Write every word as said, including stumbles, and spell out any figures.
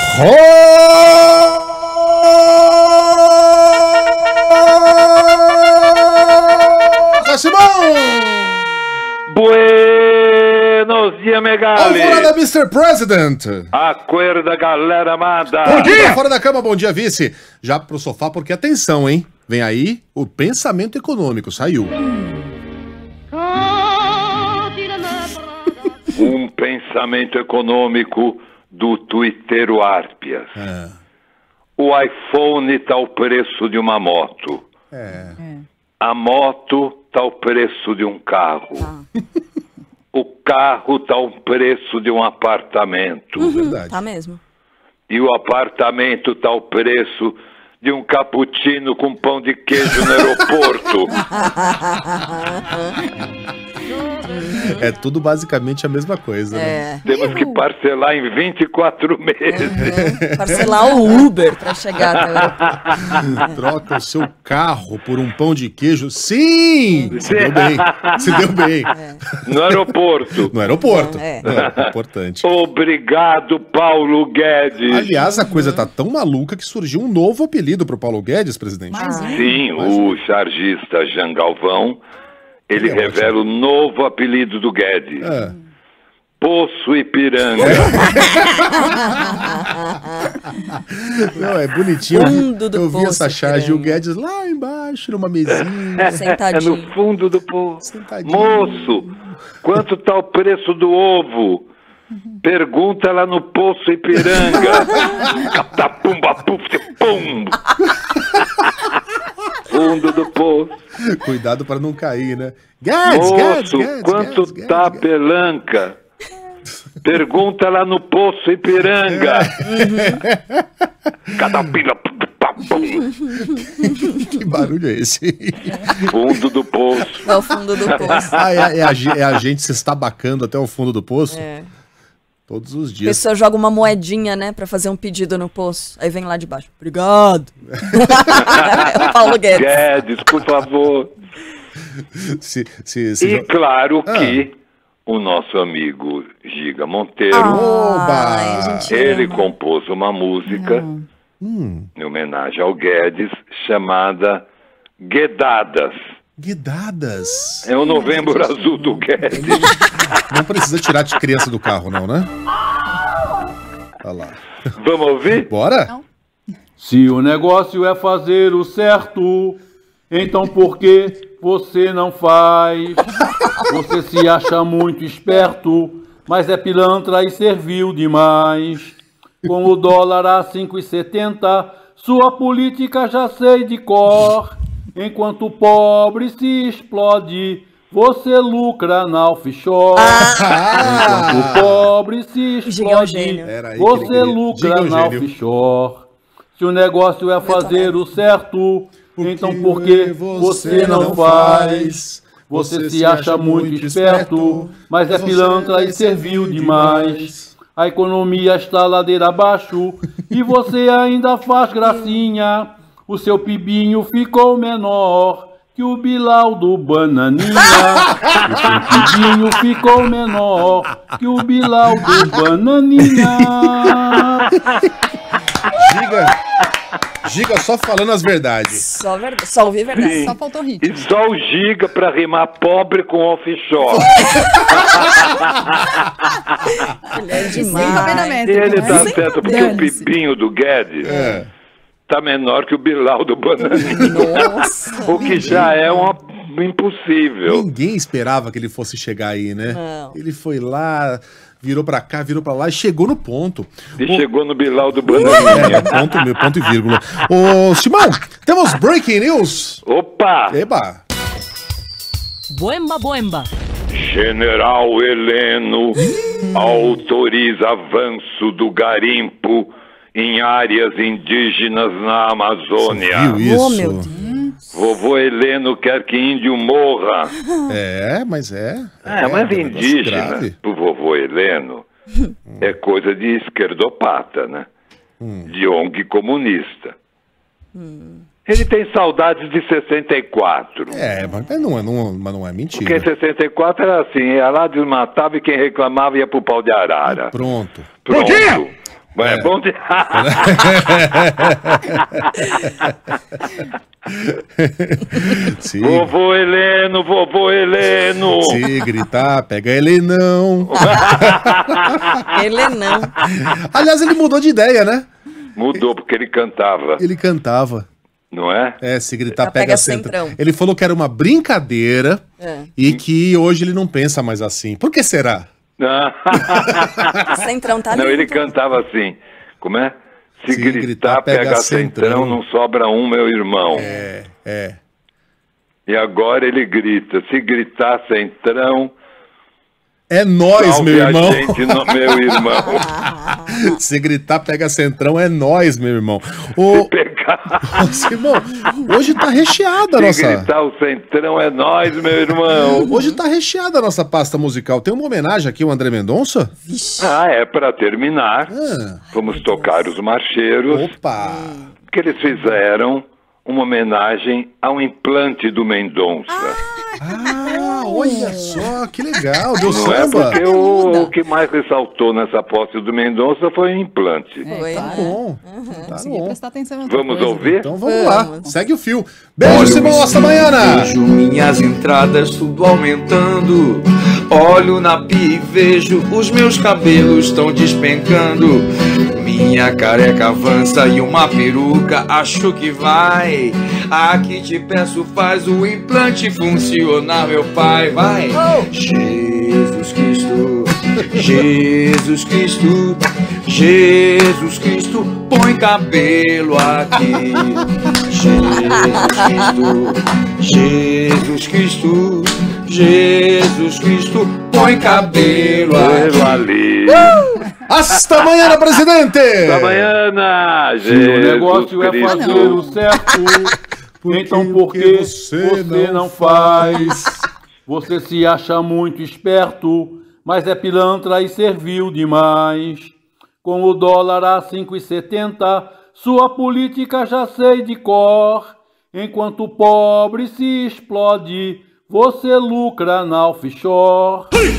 Rosa Simão! Buenos dias, Megali! Alvorada, mister President! Acorda, galera amada! Bom dia! Fora da cama, bom dia, vice! Já pro sofá, porque atenção, hein? Vem aí o pensamento econômico, saiu. Um pensamento econômico do Twittero Arpias. É. O iPhone tá o preço de uma moto. É. A moto tá o preço de um carro. Tá. O carro tá o preço de um apartamento. Uhum. Verdade. Tá mesmo. E o apartamento tá o preço de um cappuccino com pão de queijo no aeroporto. É tudo basicamente a mesma coisa, né? É. Temos que parcelar em vinte e quatro meses. Uhum. Parcelar o Uber pra chegar até o aeroporto. Troca o seu carro por um pão de queijo. Sim! Se deu bem. Se deu bem. No aeroporto. No aeroporto. É. É importante. Obrigado, Paulo Guedes. Aliás, a coisa tá tão maluca que surgiu um novo apelido pro Paulo Guedes, presidente. Mais um. Sim, o chargista Jean Galvão, ele É revela o novo apelido do Guedes. É. Poço Ipiranga. Não, é bonitinho. Eu vi- Fundo do Eu vi poço, essa charge e o Ipiranga. Guedes lá embaixo, numa mesinha. É Sentadinho. no fundo do poço. Sentadinho. Moço, quanto tá o preço do ovo? Pergunta lá no Poço Ipiranga. Catapumba, puf, pum. Fundo do poço. Cuidado pra não cair, né? Guedes, Guedes, Moço, Guedes, quanto Guedes, tá a Guedes, pelanca? Pergunta lá no Poço Ipiranga. Catapila, pum. Guedes. Que barulho é esse? Fundo do poço. É o fundo do poço. Ah, é, é a, ge- é a gente se estabacando até o fundo do poço? É. Todos os A dias. pessoa joga uma moedinha, né, pra fazer um pedido no poço. Aí vem lá de baixo. Obrigado. É o Paulo Guedes. Guedes, por favor. Se, se, se E jo- claro Ah. que o nosso amigo Giga Monteiro, Oba! Ai, a gente ele ama. compôs uma música Hum, em homenagem ao Guedes chamada Guedadas. guedadas. É o Novembro Azul do Guedes. Não precisa tirar de criança do carro, não, né? Olha lá. Vamos ouvir? Bora? Se o negócio é fazer o certo, então por que você não faz? Você se acha muito esperto, mas é pilantra e servil demais. Com o dólar a cinco e setenta, sua política já sei de cor. Enquanto o pobre se explode, você lucra na offshore. Enquanto o pobre se Giga é um explode, gênio. Era aí que ele você queria. lucra Giga é um na gênio. offshore. Se o negócio é fazer o certo, então por que você não faz? Você se acha muito esperto, mas é pilantra e servil demais. A economia está ladeira abaixo e você ainda faz gracinha. O seu pibinho ficou menor que o Bilal do Bananinha. O seu pibinho ficou menor que o Bilal do Bananinha. Giga. Giga só falando as verdades. Só, verdade, só ouvir verdade. Só faltou ritmo. E só o Giga pra rimar pobre com offshore. Ele é Sem demais. cabedamento. E ele né? tá Sem certo, porque o dane-se. pipinho do Guedes É. tá menor que o Bilal do Bananinha. Nossa. O que já é uma impossível. Ninguém esperava que ele fosse chegar aí, né? Não. Ele foi lá, virou pra cá, virou pra lá e chegou no ponto. E Ô, chegou no Bilal do É, Bananinha. ponto, meu ponto e vírgula. Ô, Simão, temos breaking news. Opa! Eba. Boemba, boemba. General Heleno autoriza avanço do garimpo em áreas indígenas na Amazônia. Viu isso? Oh, meu Deus. Vovô Heleno quer que índio morra. É, mas é. É, mas um negócio indígena, grave. pro vovô Heleno, é coisa de esquerdopata, né? De O N G comunista. Ele tem saudades de sessenta e quatro. É, mas não é, não, mas não é mentira. Porque em sessenta e quatro era assim, ia lá, desmatava e quem reclamava ia pro pau de arara. Pronto. Pronto. Mas é, é bom de... Se... Vovô Heleno, vovô Heleno. Se gritar, pega Helenão. Helenão. Aliás, ele mudou de ideia, né? Mudou, porque ele cantava. Ele cantava. Não é? É, se gritar, Já pega, pega centrão. centrão. Ele falou que era uma brincadeira É. e que hoje ele não pensa mais assim. Por que será? Centrão tá Não, lindo. ele cantava assim. Como é? Se, Se gritar, gritar, pega, pega centrão, centrão, não sobra um, meu irmão. É, é. E agora ele grita, se gritar centrão, É nós, salve meu a irmão. gente, no- meu irmão. Se gritar, pega centrão, é nós, meu irmão. Ô, Pegar, Nossa, irmão, hoje tá recheada a se nossa... gritar o centrão é nós, meu irmão. Hoje tá recheada a nossa pasta musical. Tem uma homenagem aqui ao André Mendonça? Ah, é para terminar. Ah, Vamos tocar os marcheiros, opa! que eles fizeram uma homenagem ao implante do Mendonça. Ah, olha só, que legal, deu Não é samba. porque o, o que mais ressaltou nessa posse do Mendonça foi o implante. Foi, Tá né? bom, tá Consegui bom. prestar atenção em outra Vamos coisa. ouvir? Então vamos lá, Vamos. segue o fio. Beijo, Olha Simão o Ostamaiana! Vejo minhas entradas tudo aumentando. Olho na pia e vejo os meus cabelos estão despencando. Minha careca avança e uma peruca acho que vai. Aqui te peço, faz o implante funcionar, meu pai, vai. Jesus Cristo, Jesus Cristo, Jesus Cristo, põe cabelo aqui. Jesus Cristo, Jesus Cristo, Jesus Cristo, põe cabelo aqui. Pelo ali. Hasta amanhã, presidente! Amanhã, Se o negócio é fazer o certo, então por que você não faz? Você se acha muito esperto, mas é pilantra e serviu demais. Com o dólar a cinco e setenta, sua política já sei de cor. Enquanto o pobre se explode, você lucra na offshore.